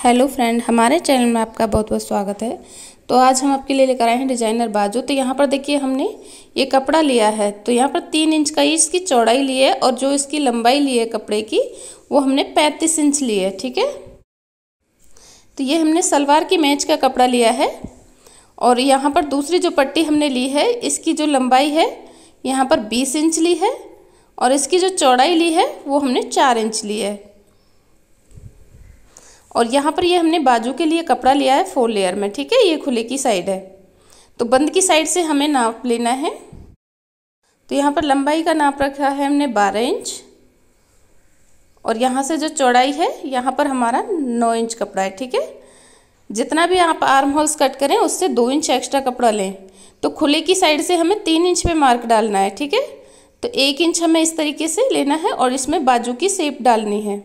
Hello friend, हमारे channel में आपका बहुत बहुत स्वागत है। तो आज हम आपके लिए लेकर आए हैं डिजाइनर बाजू। तो यहाँ पर देखिए हमने ये कपड़ा लिया है। तो यहाँ पर 3 इंच का इसकी चौड़ाई ली है और जो इसकी लंबाई ली है कपड़े की वो हमने 35 इंच ली है। ठीक है, तो ये हमने सलवार की मैच का कपड़ा लिया है। और यहाँ पर दूसरी जो पट्टी हमने ली है इसकी जो लंबाई है यहाँ पर 20 इंच ली है और इसकी जो चौड़ाई ली है वो हमने 4 इंच ली है। और यहाँ पर ये हमने बाजू के लिए कपड़ा लिया है 4 लेयर में। ठीक है, ये खुले की साइड है तो बंद की साइड से हमें नाप लेना है। तो यहाँ पर लंबाई का नाप रखा है हमने 12 इंच और यहाँ से जो चौड़ाई है यहाँ पर हमारा 9 इंच कपड़ा है। ठीक है, जितना भी आप आर्म होल्स कट करें उससे 2 इंच एक्स्ट्रा कपड़ा लें। तो खुले की साइड से हमें 3 इंच पे मार्क डालना है। ठीक है, तो 1 इंच हमें इस तरीके से लेना है और इसमें बाजू की शेप डालनी है।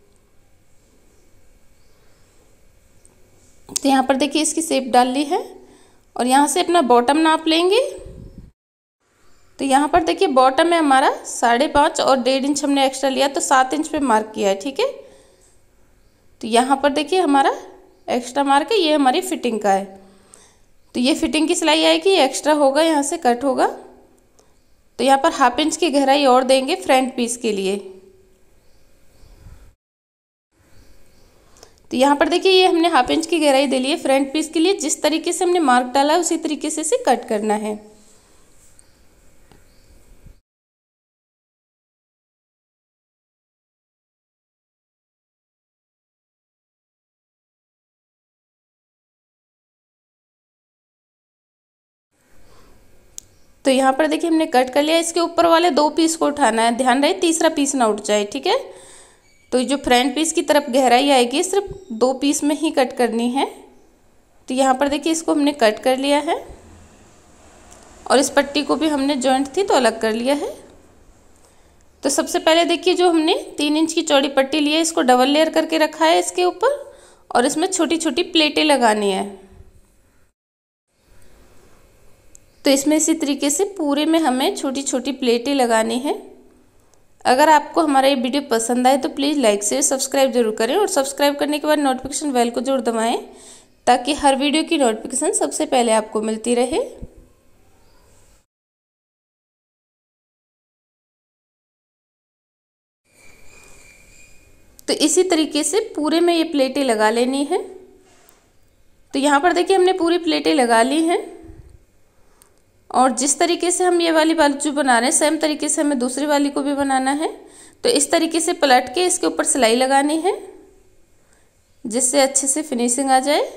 तो यहाँ पर देखिए इसकी शेप डाल ली है और यहाँ से अपना बॉटम नाप लेंगे। तो यहाँ पर देखिए बॉटम है हमारा 5.5 और 1.5 इंच हमने एक्स्ट्रा लिया तो 7 इंच पे मार्क किया है। ठीक है, तो यहाँ पर देखिए हमारा एक्स्ट्रा मार्क है, ये हमारी फिटिंग का है। तो ये फिटिंग की सिलाई आएगी, ये एक्स्ट्रा होगा, यहाँ से कट होगा। तो यहाँ पर 1/2 इंच की गहराई और देंगे फ्रंट पीस के लिए। तो यहाँ पर देखिए ये हमने 1/2 इंच की गहराई दे ली है फ्रंट पीस के लिए। जिस तरीके से हमने मार्क डाला है उसी तरीके से इसे कट करना है। तो यहाँ पर देखिए हमने कट कर लिया। इसके ऊपर वाले 2 पीस को उठाना है, ध्यान रहे तीसरा पीस ना उठ जाए। ठीक है, तो जो फ्रंट पीस की तरफ गहराई आएगी सिर्फ 2 पीस में ही कट करनी है। तो यहाँ पर देखिए इसको हमने कट कर लिया है और इस पट्टी को भी हमने जॉइंट थी तो अलग कर लिया है। तो सबसे पहले देखिए जो हमने 3 इंच की चौड़ी पट्टी ली है इसको डबल लेयर करके रखा है इसके ऊपर और इसमें छोटी छोटी प्लेटें लगानी है। तो इसमें इसी तरीके से पूरे में हमें छोटी छोटी प्लेटें लगानी है। अगर आपको हमारा ये वीडियो पसंद आए तो प्लीज़ लाइक शेयर सब्सक्राइब जरूर करें और सब्सक्राइब करने के बाद नोटिफिकेशन बेल को जरूर दबाएं ताकि हर वीडियो की नोटिफिकेशन सबसे पहले आपको मिलती रहे। तो इसी तरीके से पूरे में ये प्लेटें लगा लेनी है। तो यहाँ पर देखिए हमने पूरी प्लेटें लगा ली हैं और जिस तरीके से हम ये वाली बाजू बना रहे हैं सेम तरीके से हमें दूसरी वाली को भी बनाना है। तो इस तरीके से पलट के इसके ऊपर सिलाई लगानी है जिससे अच्छे से फिनिशिंग आ जाए।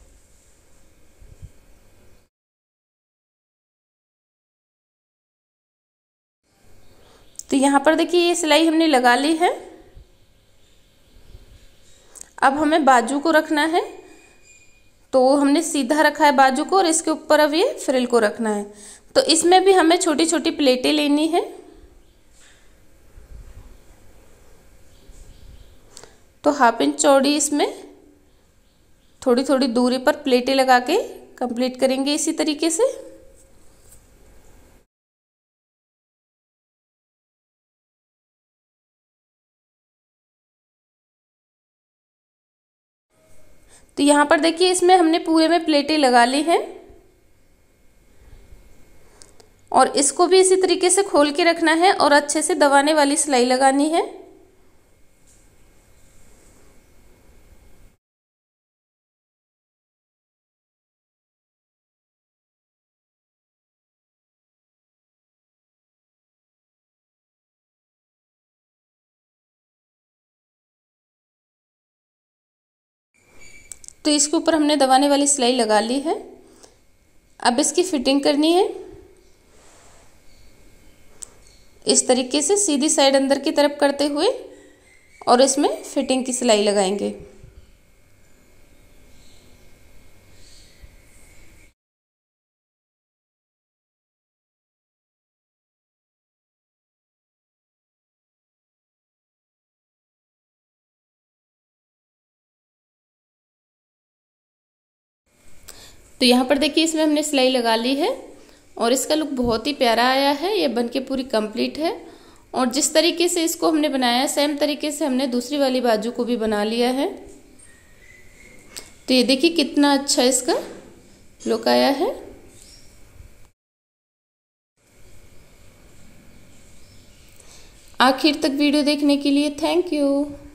तो यहाँ पर देखिए ये सिलाई हमने लगा ली है। अब हमें बाजू को रखना है। तो हमने सीधा रखा है बाजू को और इसके ऊपर अब ये फ्रिल को रखना है। तो इसमें भी हमें छोटी छोटी प्लेटें लेनी है। तो 1/2 इंच चौड़ी इसमें थोड़ी थोड़ी दूरी पर प्लेटें लगा के कंप्लीट करेंगे इसी तरीके से। तो यहाँ पर देखिए इसमें हमने पूरे में प्लेटें लगा ली हैं और इसको भी इसी तरीके से खोल के रखना है और अच्छे से दबाने वाली सिलाई लगानी है। तो इसके ऊपर हमने दबाने वाली सिलाई लगा ली है। अब इसकी फिटिंग करनी है। इस तरीके से सीधी साइड अंदर की तरफ करते हुए और इसमें फिटिंग की सिलाई लगाएंगे। तो यहाँ पर देखिए इसमें हमने सिलाई लगा ली है और इसका लुक बहुत ही प्यारा आया है। ये बनके पूरी कंप्लीट है और जिस तरीके से इसको हमने बनाया है सेम तरीके से हमने दूसरी वाली बाजू को भी बना लिया है। तो ये देखिए कितना अच्छा इसका लुक आया है। आखिर तक वीडियो देखने के लिए थैंक यू।